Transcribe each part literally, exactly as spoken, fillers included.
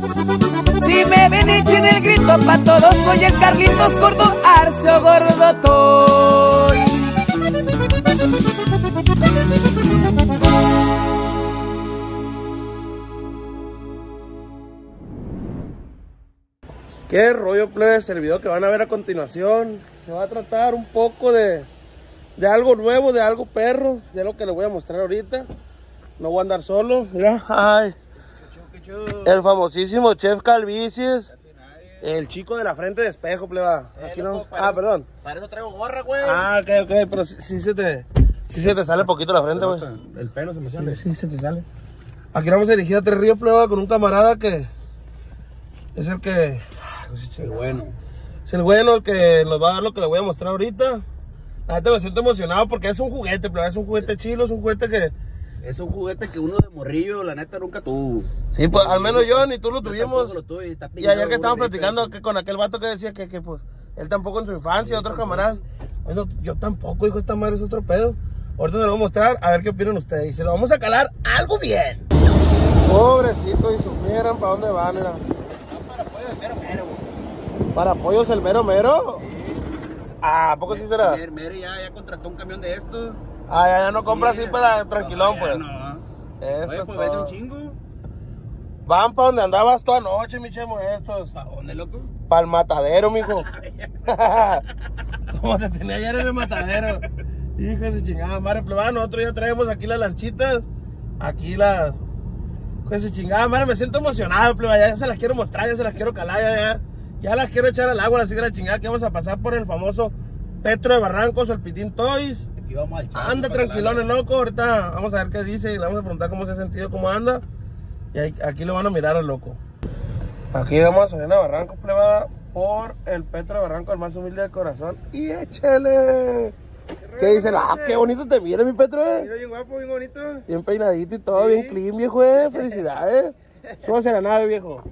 Si me ven echen el grito pa' todos, soy el Carlitos Gordo, Arcio Gordo Toy. ¿Qué rollo, plebes? El video que van a ver a continuación se va a tratar un poco de, de algo nuevo, de algo perro, de lo que les voy a mostrar ahorita. No voy a andar solo, mira, ay. El famosísimo Chef Calvicies, el chico de la frente de espejo, pleba. Aquí no, ah, perdón. Para eso traigo gorra, güey. Ah, ok, ok, pero sí, sí se te, sí se te sale poquito la frente, güey. El pelo se me sale. Sí, sí, se te sale. Aquí nos vamos a dirigir a Tres Ríos, pleba, con un camarada que es el que... El bueno. Es el bueno, el que nos va a dar lo que le voy a mostrar ahorita. La neta me siento emocionado porque es un juguete, pero es un juguete chilo, es un juguete que... Es un juguete que uno de morrillo, la neta, nunca tuvo. Sí, pues al menos yo ni tú lo tuvimos. Lo tuve, y ayer que estábamos platicando que con aquel vato que decía que, que pues él tampoco en su infancia, otros camaradas. Bueno, yo tampoco, hijo, esta madre es otro pedo. Ahorita se lo voy a mostrar, a ver qué opinan ustedes. Y se lo vamos a calar algo bien. Pobrecito, y supieran para dónde van, era. Para pollos el mero mero, güey. ¿Para pollos el mero mero? Sí. Ah, ¿a poco sí será? El mero ya, ya contrató un camión de estos. Ah, ya, ya no compra sí, así para tranquilón, no, pues. No. Eso Oye, es pues todo. vende un chingo. Van para donde andabas toda noche, mi chemo, estos. ¿Para dónde, loco? Para el matadero, mijo. ¿Cómo te tenía ayer en el matadero? Hijo de su chingada madre, plebada. Nosotros ya traemos aquí las lanchitas. Aquí las... Hijo de su chingada madre, me siento emocionado, plebada. Ya se las quiero mostrar, ya se las quiero calar, ya, ya. Ya las quiero echar al agua, así que la chingada que vamos a pasar por el famoso Petro de Barrancos, el Pitín Toys. Aquí vamos al chat. Anda tranquilón el loco, ahorita vamos a ver qué dice y le vamos a preguntar cómo se ha sentido, cómo anda. Y ahí, aquí lo van a mirar al loco. Aquí llegamos a Soriana Barrancos, plebada, por el Petro de Barranco, el más humilde del corazón. ¡Y échale! ¿Qué dice? ¡Ah, qué bonito te mira, mi Petro, eh! Mira, bien guapo, bien bonito. Bien peinadito y todo, Sí. bien clean, viejo, eh. Felicidades. Súbase a la nave, viejo.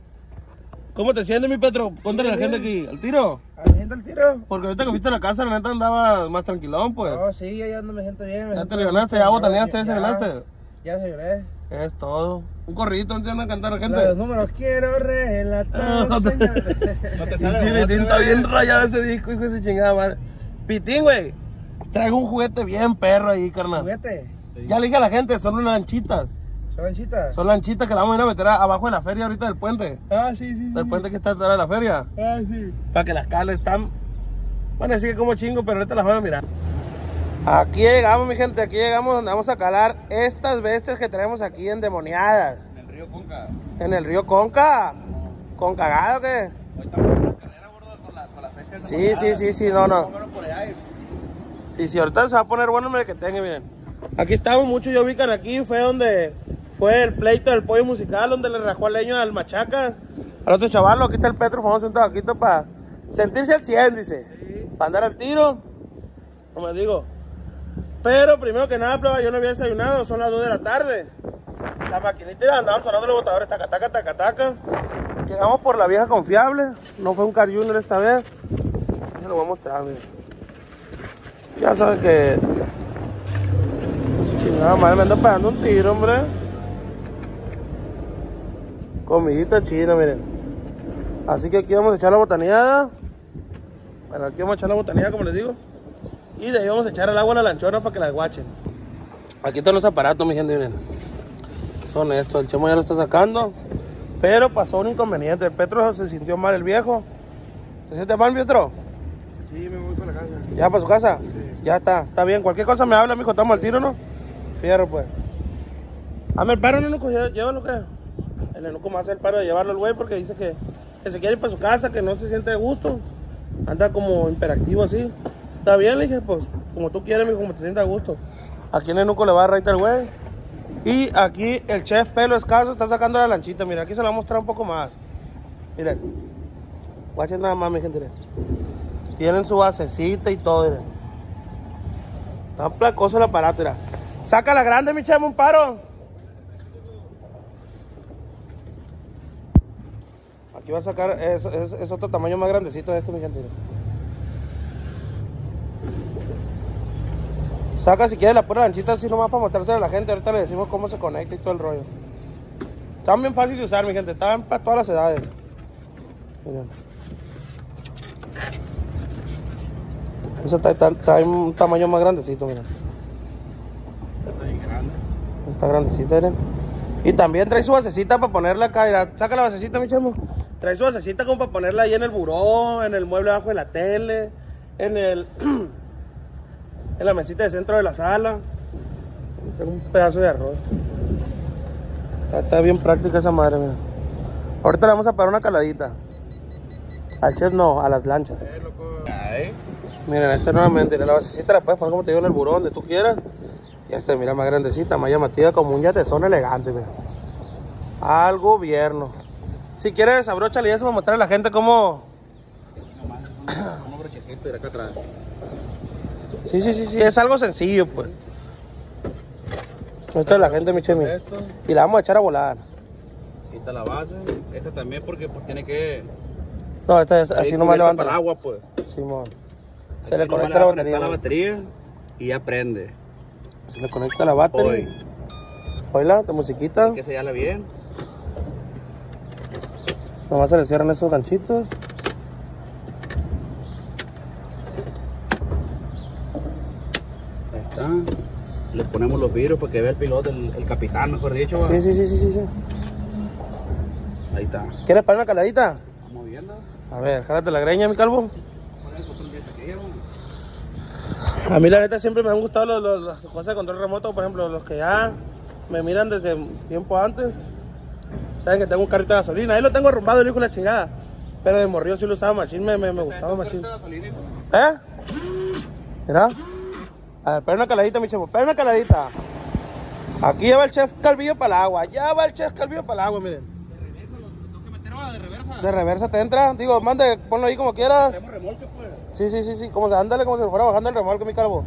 ¿Cómo te sientes, mi Petro? Cuéntale a la gente aquí, ¿al tiro? ¿A mi gente al tiro? Porque ahorita que fuiste a la casa, la neta andaba más tranquilón, pues. No, sí, ya ando, me siento bien. Me Ya siento te ganaste, ya botaneaste, ya se Ya, ganaste. Ya se gané. Es todo. Un corridito, ¿no te van a cantar la gente? Los números quiero relatar, Ah, no te- señor. No te Sí, Pitín, está bien rayado ese disco, hijo de su chingada madre. Pitín, güey, traigo un juguete bien perro ahí, carnal. ¿Juguete? Ya le dije a la gente, son unas lanchitas. ¿Son lanchitas? Son lanchitas que la vamos a ir a meter a- abajo de la feria ahorita del puente. Ah, sí, sí, sí. Del puente que está atrás de la feria. Ah, sí. Para que las cales están... Bueno, así que como chingo, pero ahorita las van a mirar. Aquí llegamos, mi gente, aquí llegamos donde vamos a calar estas bestias que tenemos aquí endemoniadas. En el río Conca. En el río Conca. ¿Con cagado o qué? Hoy estamos en la carrera, gordo, con la, con la fecha. Sí, sí, sí, sí, no, no. Vámonos por allá. Sí, sí, ahorita se va a poner bueno el que tenga, miren. Aquí estamos, muchos ya ubican aquí, fue donde fue el pleito del pollo musical, donde le rajó al leño al machaca. Al otro chaval, aquí está el Petro, fuimos un tabaquito para sentirse al cien, dice. Sí. Para andar al tiro, como les digo. Pero primero que nada, pleba, yo no había desayunado, son las dos de la tarde. La maquinita andaban sonando los botadores, taca, taca, taca, taca. Llegamos por la vieja confiable, no fue un Car Junior esta vez. Se lo voy a mostrar, miren. Ya sabes que es. Chingada madre, me anda pegando un tiro, hombre. Comidita china, miren. Así que aquí vamos a echar la botaneada. Bueno, aquí vamos a echar la botaneada, como les digo. Y de ahí vamos a echar el agua a la lanchona para que la guachen. Aquí están los aparatos, mi gente, miren. Son estos, el chemo ya lo está sacando. Pero pasó un inconveniente, el Petro se sintió mal, el viejo. ¿Se siente mal, Petro? Sí, me voy para la casa. ¿Ya para su casa? Sí. Ya está, está bien. Cualquier cosa me habla, mijo, estamos al tiro, ¿no? Fierro, pues. Dame el paro, Nenuco, llévalo, ¿qué? El Nenuco me hace el paro de llevarlo el güey porque dice que, que se quiere ir para su casa, que no se siente de gusto. Anda como imperactivo así. Está bien, le dije, pues, como tú quieres, mijo, como te sientas a gusto. Aquí el Nenuco le va a raír el güey. Y aquí el chef Pelo Escaso está sacando la lanchita. Mira, aquí se la va a mostrar un poco más. Miren. Guachen nada más, mi gente. Miren. Tienen su basecita y todo, miren. Está placoso el aparato, mira. Saca la grande, mi chamo, un paro. Aquí va a sacar, es, es, es otro tamaño más grandecito de este, mi gente. Mira. Saca si quieres la pura lanchita así nomás para mostrársela a la gente. Ahorita le decimos cómo se conecta y todo el rollo. Están bien fáciles de usar, mi gente. Están para todas las edades. Miren. Eso trae, trae, trae un tamaño más grandecito, miren. Está bien grande. Está grandecita, miren. Y también trae su basecita para ponerla acá. Mira, saca la basecita, mi chamo. Trae su basecita como para ponerla ahí en el buró, en el mueble abajo de la tele, en el en la mesita de centro de la sala. Tengo un pedazo de arroz. Está, está bien práctica esa madre, mira. Ahorita le vamos a parar una caladita. Al chef no, a las lanchas. Eh, loco. Ay. Miren, esta nuevamente, la basecita la puedes poner como te digo en el buró, donde tú quieras. Y esta, mira, más grandecita, más llamativa, como un yatezón elegante, mira. Al gobierno. Si quieres, desabróchale eso para mostrarle a la gente cómo... Un brochecito y de acá atrás. Sí, sí, sí, sí, es algo sencillo, pues. Muestra a la gente, mi chemi. Esto, Y la vamos a echar a volar. quita la base. Esta también porque pues tiene que... No, esta es así ahí nomás cubierta levanta. para el agua, pues. Simón. Se Aquí le nomás conecta va la a batería. conectar la ¿no? batería y ya prende. Se le conecta la batería. Hoy. Oíla, de musiquita. Hay que sellarla bien. Nomás se le cierran esos ganchitos. Ahí está. Le ponemos los vidrios para que vea el piloto, el, el capitán, mejor dicho. ¿va? Sí, sí, sí, sí, sí, sí. Ahí está. ¿Quieres para una caladita? Vamos viendo. A ver, jálate la greña, mi calvo. Poner el control de aquí, vamos. A mí la neta siempre me han gustado los, los- las cosas de control remoto, por ejemplo, los que ya me miran desde tiempo antes. Saben que tengo un carrito de gasolina, ahí lo tengo arrumbado el hijo de la chingada. Pero de morrillo sí lo usaba machín, me, me, me gustaba machín. ¿Eh? Mira. A ver, espera una caladita, mi chavo, espera una caladita. Aquí ya va el chef Calvillo para el agua, ya va el chef Calvillo para el agua, miren. ¿De reversa? De reversa te entra, digo, mande, ponlo ahí como quieras. Tenemos remolque, pues. Sí, sí, sí, sí, como, ándale como si fuera bajando el remolque, mi calvo.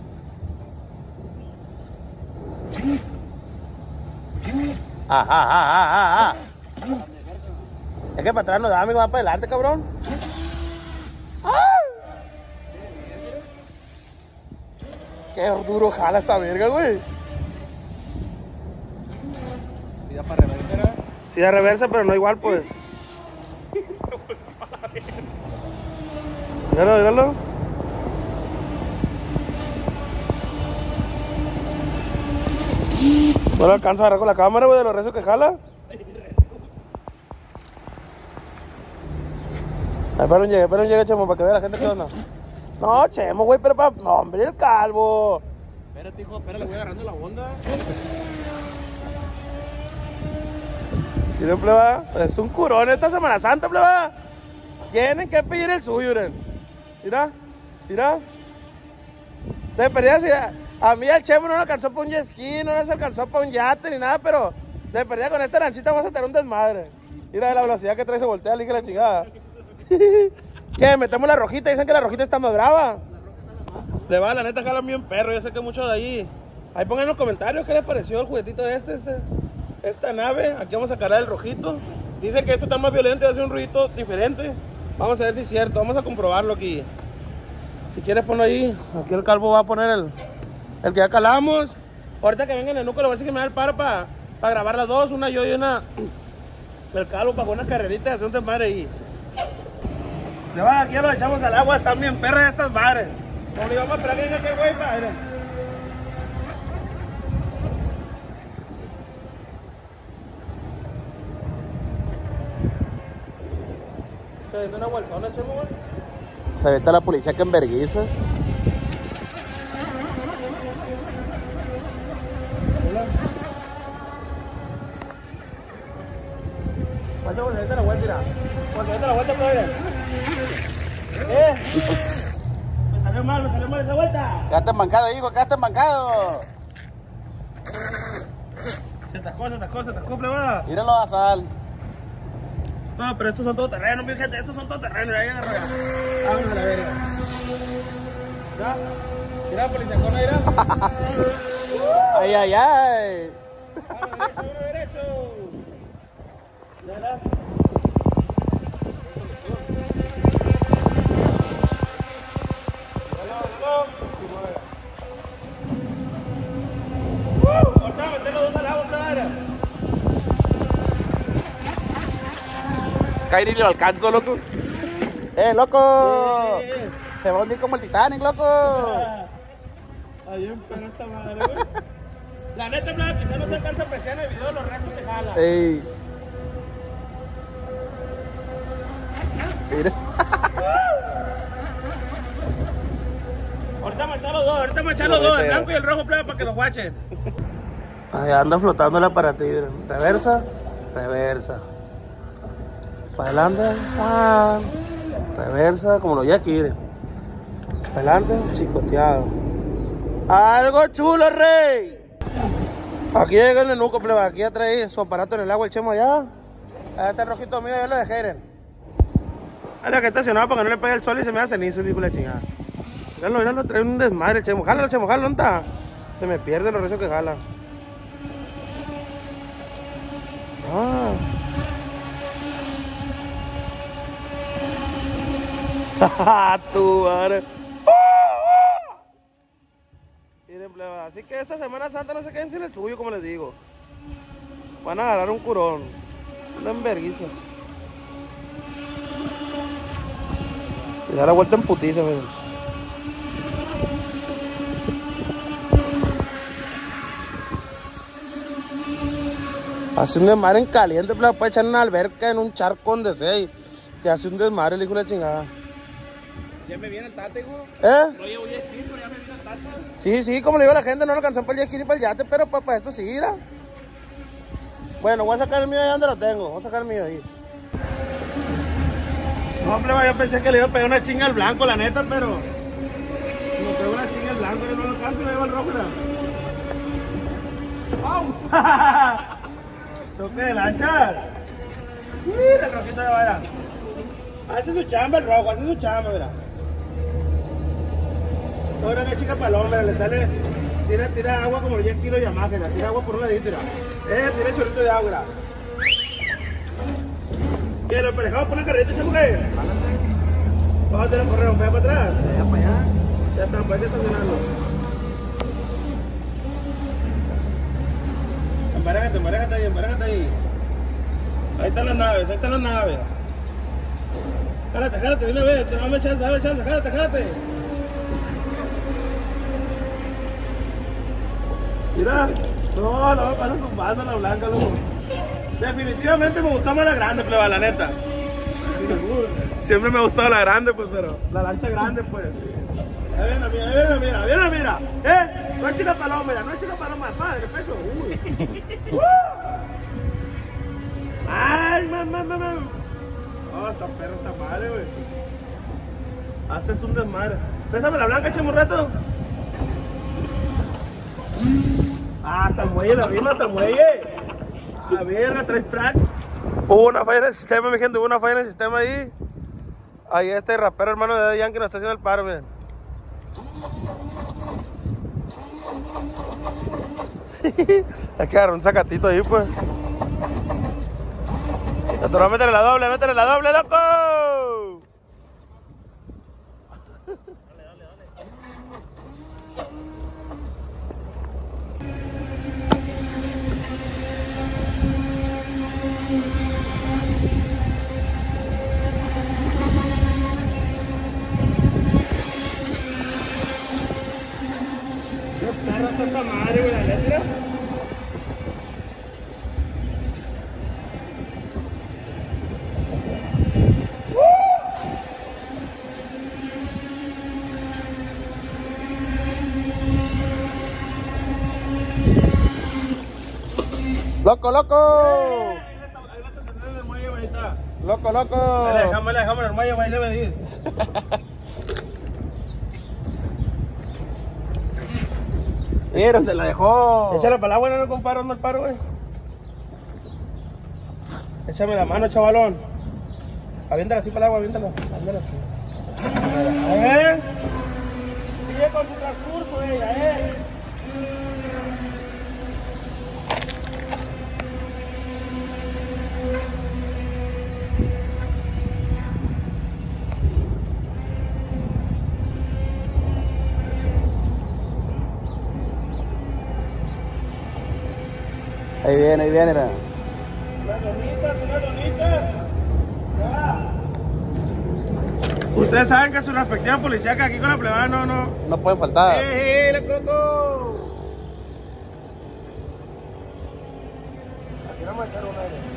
Ajá, ajá, ajá, ajá. Es que para atrás no da, amigo, va para adelante, cabrón. ¡Ay! Qué duro jala esa verga, güey. Sí, ya para reversa. Sí, de reversa, pero no igual, pues. Míralo, míralo. No lo alcanzo a agarrar con la cámara, güey, de los rezos que jala. Ay, espera un llegue, espera un llegue, Chemo, para que vea la gente qué onda. No, Chemo, güey, pero para... No, hombre, el calvo. Espérate, hijo, espérate, le voy agarrando la onda. ¿Y de pleba? Es un curón esta Semana Santa, pleba. Tienen que pedir el suyo, miren. Mira, mira. De perdida, si a, a mí el Chemo no le alcanzó para un jet ski, no le alcanzó para un yate ni nada, pero de perdida con esta lanchita vamos a tener un desmadre. Mira de la velocidad que trae, se voltea, le dije la chingada. ¿Qué? Metemos la rojita, dicen que la rojita está más brava. Le va, la neta jalan bien perro, yo sé que muchos de ahí. Ahí pongan en los comentarios qué les pareció el juguetito de este, este, esta nave. Aquí vamos a cargar el rojito. Dicen que esto está más violento y hace un ruidito diferente. Vamos a ver si es cierto, vamos a comprobarlo aquí. Si quieres ponlo ahí, aquí el calvo va a poner el, el que ya calamos. Ahorita que venga en el núcleo, le voy a decir que me da el paro para pa grabar las dos, una yo y una el calvo para una carrerita de hacer un desmadre ahí. Le van aquí, ya lo echamos al agua, están bien perras estas madres. Como le vamos a esperar que venga aquel güey, padre. Se vende una vueltona, Chemo, güey. Se vete a la policía que enverguiza. Pasa por la vuelta, mira. Por la vuelta, padre. ¿Eh? Me salió mal, me salió mal esa vuelta. Quédate mancado, hijo, quédate mancado. Se atascó, se atascó, se atascó, plebada. Míralo a sal. No, pero estos son todo terreno, mi gente, estos son todo terreno. Ahí agarra. Vámonos a la verga. ¿Ya? Mira, policía, con mira. Ay, ay, ay. Vámonos derecho, vámonos derecho. ¿Ya? Ahorita meter los dos al agua, plebada. Kairi lo alcanzo, loco. ¡Eh, loco! Eh, eh. Se va a hundir como el Titanic, loco. Ahí en esta madre, güey. La neta, plebe, quizá no se alcanza a apreciar en el video los restos que jala. Ey. Mira. Ahorita manchar los dos, ahorita manchar los dos, el blanco y el rojo, plebe, para que los guachen. Ahí anda flotando el aparatillo. Reversa, reversa. Para adelante, ah, reversa, como lo ya quieren. Para adelante, chicoteado. Algo chulo, rey. Aquí llega el nenuco, pleba. Aquí ya trae su aparato en el agua, el chemo allá. Ahí está el rojito mío, ya lo dejé. Ahora que está estacionado para que no le pegue el sol y se me hace cenizo, hijo de la chingada. Míralo, míralo, trae un desmadre el chemo. Jálalo, chemo, jálalo, ¿dónde está? Se me pierde lo recio que jala. Ah. Tu madre. Miren, pleba. Así que esta Semana Santa no se queden sin el suyo, como les digo. Van a agarrar un curón. Una enverguiza. Y da la vuelta en putiza, miren. Hace un desmadre en caliente, pleba. Puede echar en una alberca, en un charco donde sea. Y te hace un desmadre el hijo de la chingada. Ya me viene el tate, güey. ¿Eh? No llevo jet ski, pero ya me viene el tate. Sí, sí, como le digo a la gente, no lo alcanzó para el jet ski ni para el yate, pero para, para esto sí, mira. Bueno, voy a sacar el mío allá donde lo tengo. Voy a sacar el mío ahí. No, hombre, yo pensé que le iba a pegar una chinga al blanco, la neta, pero... Me pegó una chinga al blanco, yo no lo alcanzo y le llevo al rojo, ¡au! ¿Toque de lancha? Mira, el rojito de vaya. Hace su chamba el rojo, hace su chamba, mira. No era una chica paloma, le sale, tira, tira agua como el jet ski lo Yamaha, tira agua por un ladito, mira. Eh, tira el chorrito de agua, mira. ¿Qué, lo emparejamos por la carreta, esa mujer? Vamos a hacer el correo, ¿me va para atrás? Ya para allá. Ya está, puedes estacionarlo. Embarájate, embarájate ahí, embarájate ahí. Ahí están las naves, ahí están las naves. Jálate, jálate, de una vez, dame chance, dame chance, jálate, jálate. Mira, no, no me pasa zumbando la blanca, loco. Definitivamente me gustó más la grande, pleba, la neta. Siempre me ha gustado la grande, pues, pero la lancha grande, pues. Ahí viene, mira, ahí viene, mira, viene, mira. Eh, no es chica paloma, mira, no es chica paloma, padre, pecho. Uy. uh. Ay, mamá, mamá. Oh, esta perra está madre, güey. Haces un desmadre. Pésame la blanca, echemos un rato. Ah, hasta el muelle, la vimos hasta el muelle. A ver, traes prac. Hubo una falla en el sistema, mi gente, hubo una falla en el sistema ahí. Ahí este rapero hermano de Yankee nos está haciendo el paro, miren. Hay que agarrar un sacatito ahí, pues. Te voy a meterle la doble, métele la doble, loco. Dale, dale, dale. Qué perra está esta madre, güey, la letra. ¡Loco, loco! Ahí la estacioné en el muelle, güey, ahí está. ¡Loco, loco! Ahí le dejamos, ahí le dejamos en el muelle, güey, ahí debe de ir. Mira, ¿dónde la dejó? Échale para el agua, no lo comparo, no el paro, güey. Échame la mano, chavalón. Aviéntala así para el agua, aviéntala. Aviéntala así. A ver. Sigue con su transcurso, ella, eh. Ahí viene, ahí viene. Mira. Una donita, una donita. Ustedes saben que su respectiva policía que aquí con la plebada no, no. No pueden faltar. ¡Eh, eh, la coco! Aquí vamos a echar una aire.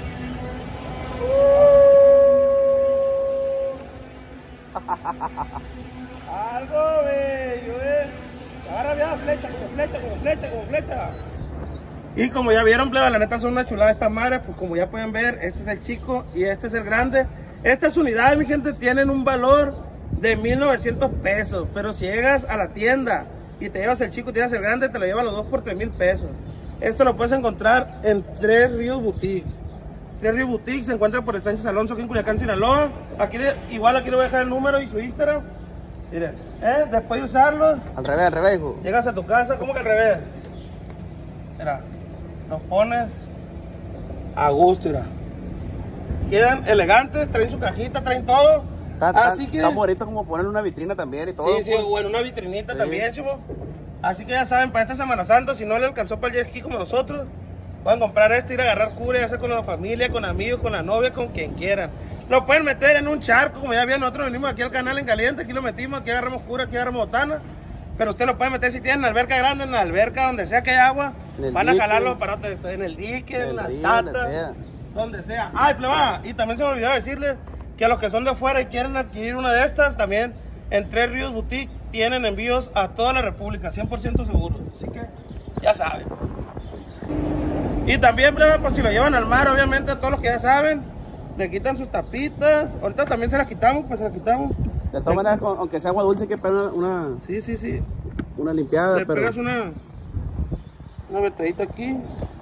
Algo bello, eh. Agarra bien flecha, como flecha, como flecha, como flecha. Y como ya vieron, pleba, la neta son una chulada estas madres. Pues como ya pueden ver, este es el chico y este es el grande. Estas unidades, mi gente, tienen un valor de mil novecientos pesos. Pero si llegas a la tienda y te llevas el chico y te llevas el grande, te lo llevas los dos por tres mil pesos. Esto lo puedes encontrar en Tres Ríos Boutique. Tres Ríos Boutique se encuentra por el Sánchez Alonso, aquí en Culiacán, Sinaloa. Aquí, igual aquí le voy a dejar el número y su Instagram. Miren, ¿eh? Después de usarlo, Al revés, al revés, hijo. llegas a tu casa, ¿cómo que al revés? Mira, los pones a gusto, mira. Quedan elegantes, traen su cajita, traen todo. Está, Así está, que... está bonito como poner una vitrina también y todo. Sí, sí, pues. o en una vitrinita Sí. también, chimo. Así que ya saben, para esta Semana Santa, si no le alcanzó para el jet ski como nosotros, pueden comprar esto, ir a agarrar cura, ya sea con la familia, con amigos, con la novia, con quien quieran. Lo pueden meter en un charco, como ya vieron, nosotros venimos aquí al canal en caliente, aquí lo metimos, aquí agarramos cura, aquí agarramos botana. Pero usted lo puede meter si tienen alberca grande, en la alberca, donde sea que hay agua, van a dique, jalarlo para en el dique, en, en el la río, tata, donde sea. donde sea. Ay, plebada, y también se me olvidó decirles que a los que son de fuera y quieren adquirir una de estas, también en Tres Ríos Boutique tienen envíos a toda la República, cien por ciento seguros. Así que ya saben. Y también, plebada, por si lo llevan al mar, obviamente a todos los que ya saben, le quitan sus tapitas. Ahorita también se las quitamos, pues se las quitamos. De todas maneras, con- aunque sea agua dulce, hay que pegar una, una, Sí, sí, sí. una limpiada. Le pero... pegas una, una vertedita aquí.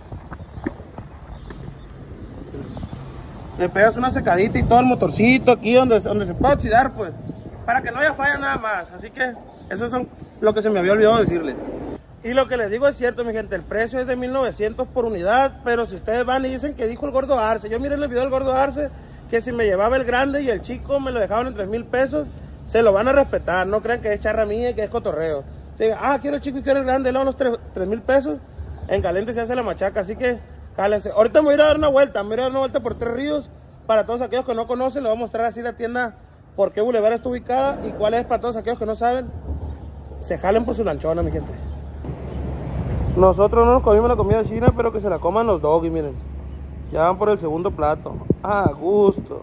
Le pegas una secadita y todo el motorcito aquí donde, donde se puede oxidar, pues. Para que no haya falla nada más. Así que eso son lo que se me había olvidado decirles. Y lo que les digo es cierto, mi gente. El precio es de mil novecientos por unidad. Pero si ustedes van y dicen que dijo el gordo Arce. Yo miré en el video del gordo Arce que si me llevaba el grande y el chico me lo dejaban en tres mil pesos, se lo van a respetar. No crean que es charra mía y que es cotorreo. Digan, ah, quiero el chico y quiero el grande, le dan los tres mil pesos. En caliente se hace la machaca, así que cálense. Ahorita me voy a ir a dar una vuelta, me voy a ir a dar una vuelta por Tres Ríos. Para todos aquellos que no conocen, les voy a mostrar así la tienda, por qué Boulevard está ubicada y cuál es para todos aquellos que no saben. Se jalen por su lanchona, mi gente. Nosotros no nos comimos la comida china, pero que se la coman los doggies, miren. Ya van por el segundo plato. A gusto.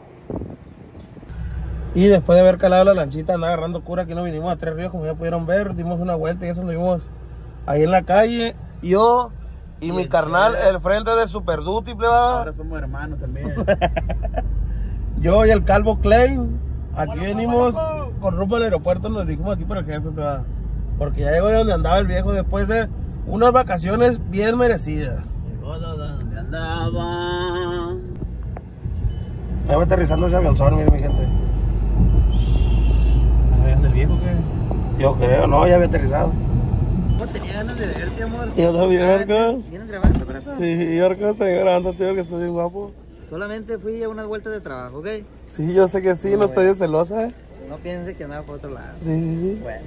Y después de haber calado la lanchita, andaba agarrando cura, aquí nos vinimos a Tres Ríos, como ya pudieron ver, dimos una vuelta y eso nos vimos ahí en la calle. Yo y, y mi carnal, el frente de Super Duty, plebada. Ahora somos hermanos también. Yo y el calvo Klein, aquí venimos con rumbo al aeropuerto, nos dirigimos aquí por el jefe, plebada. Porque ya llegó de donde andaba el viejo después de unas vacaciones bien merecidas. Llegó de donde andaba. Ahí va aterrizando ese avionzón, miren mi gente. ¿Anda el viejo qué? Yo creo, no, ya había aterrizado. ¿Cómo tenía ganas de verte, amor? ¿Y onda bien, Arcos? ¿Siguen grabando? Sí, Arcos, te grabando, tío, que estás bien guapo. Solamente fui a unas vueltas de trabajo, ¿ok? Sí, yo sé que sí, no estoy de celosa, ¿eh? No pienses que andaba por otro lado. Sí, sí, sí. Bueno.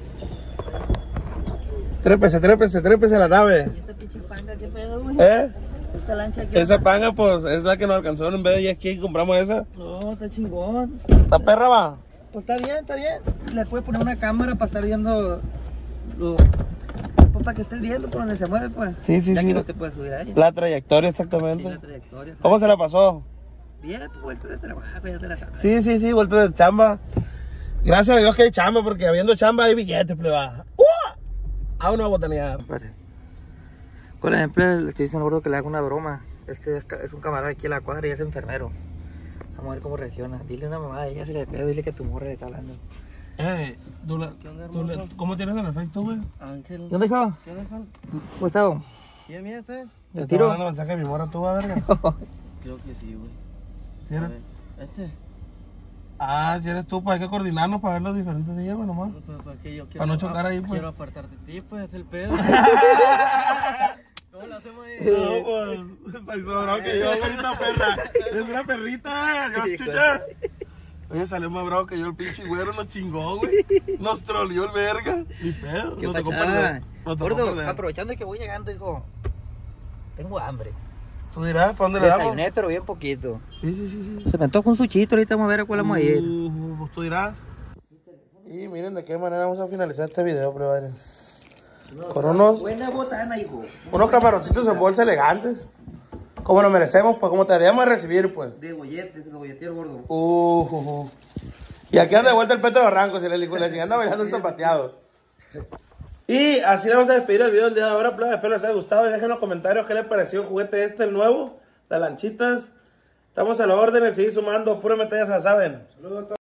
Trépese, trépese, trépese a la nave. ¿Y esta pinche panga qué pedo, güey? ¿Eh? Esta lancha aquí. Esa panga, pues, es la que nos alcanzó en vez de jet ski, compramos esa. No, está chingón. ¿La perra va? Pues está bien, está bien. Le puedes poner una cámara para estar viendo lo... pues para que estés viendo por donde se mueve, pues. Sí, sí, ya sí. que no te puedes subir a ella. La trayectoria, Sí, exactamente. la trayectoria. ¿sabes? ¿Cómo se la pasó? Bien, pues vueltas de trabajo, ya te la sabes. Sí, sí, sí, vuelta de chamba. Gracias a Dios que hay chamba, porque habiendo chamba hay billetes, pleba. ¡Uh! A una botanía. Espérate. Con ejemplo, le estoy diciendo al gordo que le haga una broma. Este es, ca- es un camarada aquí en la cuadra y es enfermero. Vamos a ver cómo reacciona. Dile una mamada, ella se le pedo, dile que tu morra le está hablando. Eh, tú la- ¿Qué onda, tú le- hermoso? ¿cómo tienes el efecto, güey? Ángel. ¿Qué onda, hijo? ¿Qué onda, Juan? ¿Cómo estás? ¿Quién mía usted? Te ¿El estoy tiro? mandando mensaje a mi morra, tú, a verga. Creo que sí, güey. ¿Sí A eres? ver, ¿este? Ah, si eres tú, pues hay que coordinarnos para ver los diferentes días, güey, nomás. Pues, pues, que yo quiero, Para no chocar ahí, pues. Quiero apartarte de ti, pues, es el pedo. ¿Cómo lo hacemos ahí? No, pues, está sobrado que yo, güey, una perra. Es una perrita, yo, chucha. Oye, salió más bravo que yo, el pinche güero nos chingó, güey. Nos troleó el verga. Ni pedo, ¿Qué nos tocó fachada? perder. Nos tocó Gordo, perder. aprovechando que voy llegando, hijo, tengo hambre. Tú dirás, ¿para dónde le damos? Desayuné, pero bien poquito. Sí, sí, sí, sí. Se me antoja un suchito, ahorita vamos a ver a cuál vamos a ir. Uh, pues tú dirás. Y miren de qué manera vamos a finalizar este video, plebes. Con unos, Buena botana, hijo. unos camaroncitos en bolsa elegantes. Como nos merecemos, pues, como te haríamos de recibir, pues. De golletes, de golletero gordo. Uh, uh, uh. Y aquí anda de vuelta el Petro Barranco, si le dijo, le anda bailando el zapateado. Y así le vamos a despedir el video del día de ahora, plebes. Espero les haya gustado y dejen en los comentarios qué les pareció el juguete este, el nuevo, las lanchitas. Estamos a la orden de seguir sumando, pura metallas, ya saben.